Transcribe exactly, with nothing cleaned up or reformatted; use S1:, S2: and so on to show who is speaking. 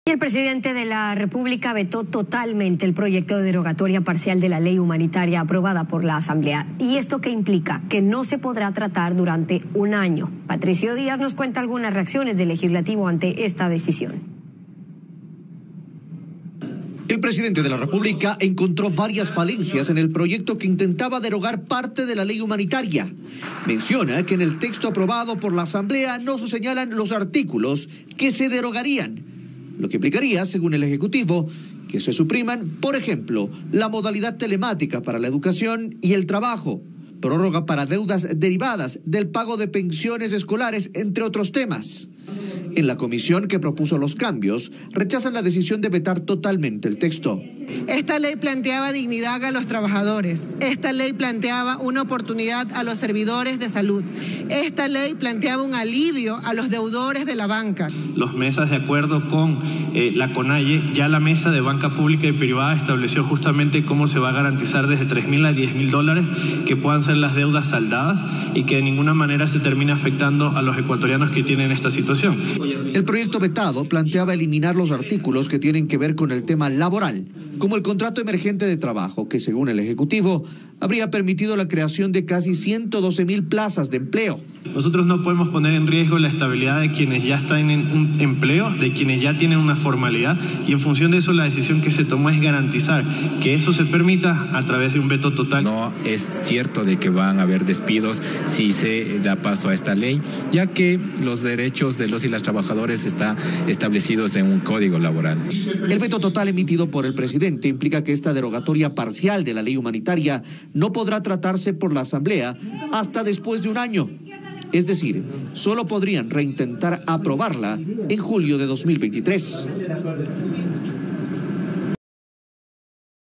S1: El presidente de la República vetó totalmente el proyecto de derogatoria parcial de la ley humanitaria aprobada por la Asamblea. ¿Y esto qué implica? Que no se podrá tratar durante un año. Patricio Díaz nos cuenta algunas reacciones del legislativo ante esta decisión.
S2: El presidente de la República encontró varias falencias en el proyecto que intentaba derogar parte de la ley humanitaria. Menciona que en el texto aprobado por la Asamblea no se señalan los artículos que se derogarían, lo que implicaría, según el Ejecutivo, que se supriman, por ejemplo, la modalidad telemática para la educación y el trabajo, prórroga para deudas derivadas del pago de pensiones escolares, entre otros temas. En la comisión que propuso los cambios, rechazan la decisión de vetar totalmente el texto.
S3: Esta ley planteaba dignidad a los trabajadores. Esta ley planteaba una oportunidad a los servidores de salud. Esta ley planteaba un alivio a los deudores de la banca.
S4: Los mesas de acuerdo con eh, la CONAIE, ya la mesa de banca pública y privada estableció justamente cómo se va a garantizar desde tres mil a diez mil dólares que puedan ser las deudas saldadas y que de ninguna manera se termine afectando a los ecuatorianos que tienen esta situación.
S2: El proyecto vetado planteaba eliminar los artículos que tienen que ver con el tema laboral, como el contrato emergente de trabajo, que según el Ejecutivo habría permitido la creación de casi ciento doce mil plazas de empleo.
S4: Nosotros no podemos poner en riesgo la estabilidad de quienes ya están en un empleo, de quienes ya tienen una formalidad, y en función de eso la decisión que se tomó es garantizar que eso se permita a través de un veto total.
S5: No es cierto de que van a haber despidos si se da paso a esta ley, ya que los derechos de los y las trabajadores están establecidos en un código laboral.
S2: El veto total emitido por el presidente implica que esta derogatoria parcial de la ley humanitaria no podrá tratarse por la Asamblea hasta después de un año. Es decir, solo podrían reintentar aprobarla en julio de dos mil veintitrés.